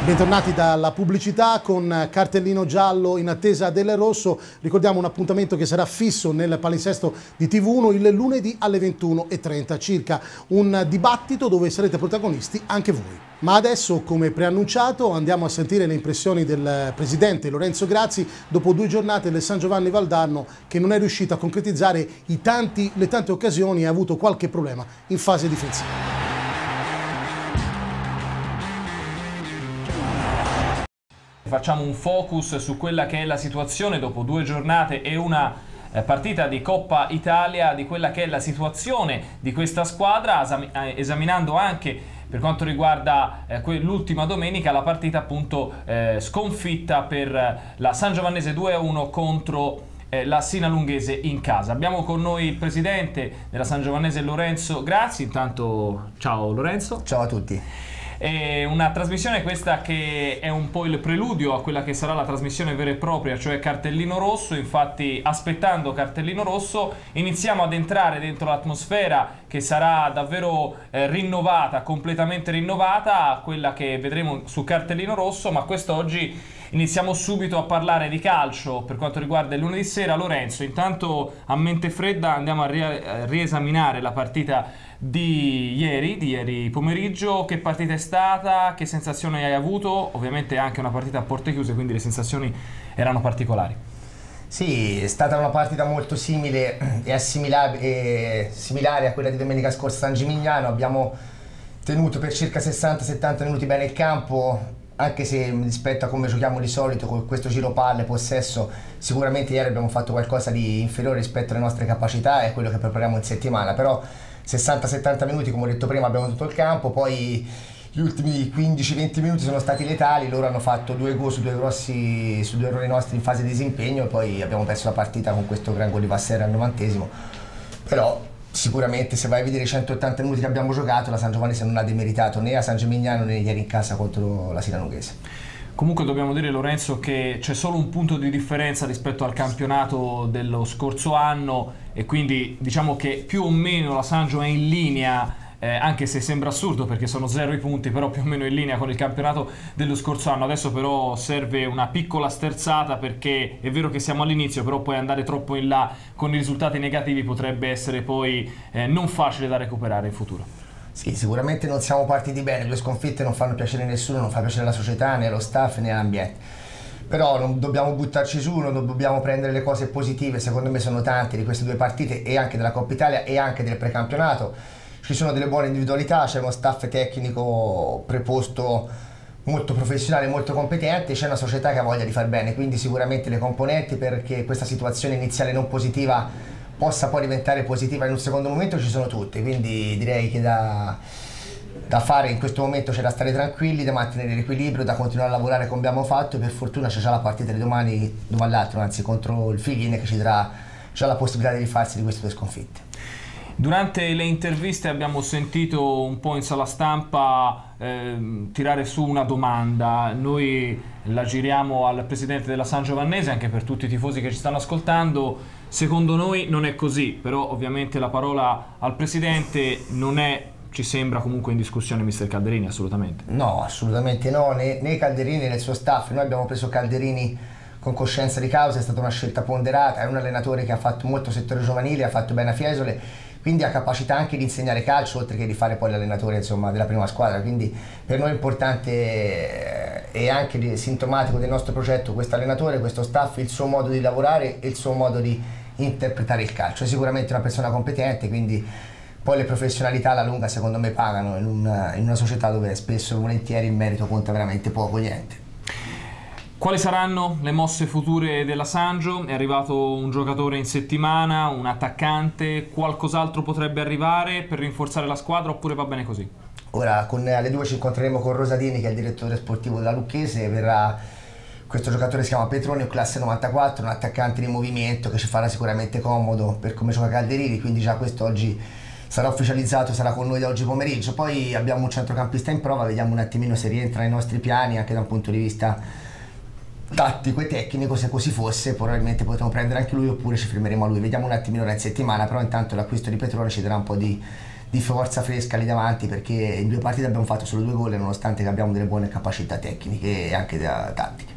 Bentornati dalla pubblicità con cartellino giallo in attesa del rosso. Ricordiamo un appuntamento che sarà fisso nel palinsesto di TV1 il lunedì alle 21:30 circa. Un dibattito dove sarete protagonisti anche voi. Ma adesso, come preannunciato, andiamo a sentire le impressioni del presidente Lorenzo Grazzi dopo 2 giornate del San Giovanni Valdarno, che non è riuscito a concretizzare le tante occasioni e ha avuto qualche problema in fase difensiva. Facciamo un focus su quella che è la situazione dopo 2 giornate e una partita di Coppa Italia, di quella che è la situazione di questa squadra, esaminando anche per quanto riguarda l'ultima domenica la partita appunto sconfitta per la Sangiovannese 2-1 contro la Sinalunghese in casa. Abbiamo con noi il presidente della Sangiovannese Lorenzo Grazzi. Intanto ciao Lorenzo. Ciao a tutti. È una trasmissione questa che è un po' il preludio a quella che sarà la trasmissione vera e propria, cioè Cartellino Rosso. Infatti, aspettando Cartellino Rosso, iniziamo ad entrare dentro l'atmosfera che sarà davvero rinnovata, completamente rinnovata, quella che vedremo su Cartellino Rosso. Ma quest'oggi iniziamo subito a parlare di calcio per quanto riguarda il lunedì sera. Lorenzo, intanto a mente fredda andiamo a riesaminare la partita di ieri pomeriggio. Che partita è stata? Che sensazioni hai avuto? Ovviamente è anche una partita a porte chiuse, quindi le sensazioni erano particolari. Sì, è stata una partita molto simile e similare a quella di domenica scorsa a San Gimignano. Abbiamo tenuto per circa 60-70 minuti bene il campo, anche se rispetto a come giochiamo di solito con questo giro palle, possesso, sicuramente ieri abbiamo fatto qualcosa di inferiore rispetto alle nostre capacità e quello che prepariamo in settimana. Però 60-70 minuti, come ho detto prima, abbiamo tutto il campo, poi gli ultimi 15-20 minuti sono stati letali. Loro hanno fatto 2 gol su 2 errori nostri in fase di disimpegno e poi abbiamo perso la partita con questo gran gol di Vassera al 90°. Però sicuramente, se vai a vedere i 180 minuti che abbiamo giocato, la San Giovannese non ha demeritato né a San Gimignano né ieri in casa contro la Sinalunghese. Comunque dobbiamo dire, Lorenzo, che c'è solo un punto di differenza rispetto al campionato dello scorso anno, e quindi diciamo che più o meno la Sangio è in linea, anche se sembra assurdo perché sono 0 i punti, però più o meno in linea con il campionato dello scorso anno. Adesso però serve una piccola sterzata, perché è vero che siamo all'inizio, però poi andare troppo in là con i risultati negativi potrebbe essere poi non facile da recuperare in futuro. Sì, sicuramente non siamo partiti bene, 2 sconfitte non fanno piacere a nessuno, non fa piacere alla società, né allo staff, né all'ambiente. Però non dobbiamo buttarci su, non dobbiamo prendere le cose positive. Secondo me sono tante di queste 2 partite, e anche della Coppa Italia e anche del precampionato. Ci sono delle buone individualità, c'è uno staff tecnico preposto molto professionale, molto competente, c'è una società che ha voglia di far bene, quindi sicuramente le componenti perché questa situazione iniziale non positiva possa poi diventare positiva in un secondo momento ci sono tutte. Quindi direi che da fare in questo momento c'è da stare tranquilli, da mantenere l'equilibrio, da continuare a lavorare come abbiamo fatto, e per fortuna c'è già la partita di domani all'altro, anzi contro il Figline, che ci darà già la possibilità di rifarsi di queste 2 sconfitte. Durante le interviste abbiamo sentito un po' in sala stampa tirare su una domanda. Noi la giriamo al presidente della Sangiovannese, anche per tutti i tifosi che ci stanno ascoltando. Secondo noi non è così, però ovviamente la parola al presidente non è, ci sembra, comunque in discussione mister Calderini, assolutamente. No, assolutamente no, né Calderini né il suo staff. Noi abbiamo preso Calderini con coscienza di causa, è stata una scelta ponderata, è un allenatore che ha fatto molto settore giovanile, ha fatto bene a Fiesole, quindi ha capacità anche di insegnare calcio, oltre che di fare poi l'allenatore, insomma, della prima squadra. Quindi per noi è importante e anche sintomatico del nostro progetto questo allenatore, questo staff, il suo modo di lavorare e il suo modo di interpretare il calcio. È sicuramente una persona competente, quindi poi le professionalità alla lunga secondo me pagano in una società dove spesso e volentieri il merito conta veramente poco, niente. Quali saranno le mosse future della Sangio? È arrivato un giocatore in settimana, un attaccante, qualcos'altro potrebbe arrivare per rinforzare la squadra, oppure va bene così? Ora alle 2 ci incontreremo con Rosadini, che è il direttore sportivo della Lucchese. Verrà questo giocatore, si chiama Petronio, classe 94, un attaccante di movimento che ci farà sicuramente comodo per come gioca Calderini, quindi già questo oggi sarà ufficializzato, sarà con noi da oggi pomeriggio. Poi abbiamo un centrocampista in prova, vediamo un attimino se rientra nei nostri piani anche da un punto di vista tattico e tecnico. Se così fosse probabilmente potremmo prendere anche lui, oppure ci fermeremo a lui, vediamo un attimino in settimana. Però intanto l'acquisto di Petrone ci darà un po' di di forza fresca lì davanti, perché in 2 partite abbiamo fatto solo 2 gol nonostante che abbiamo delle buone capacità tecniche e anche tattiche.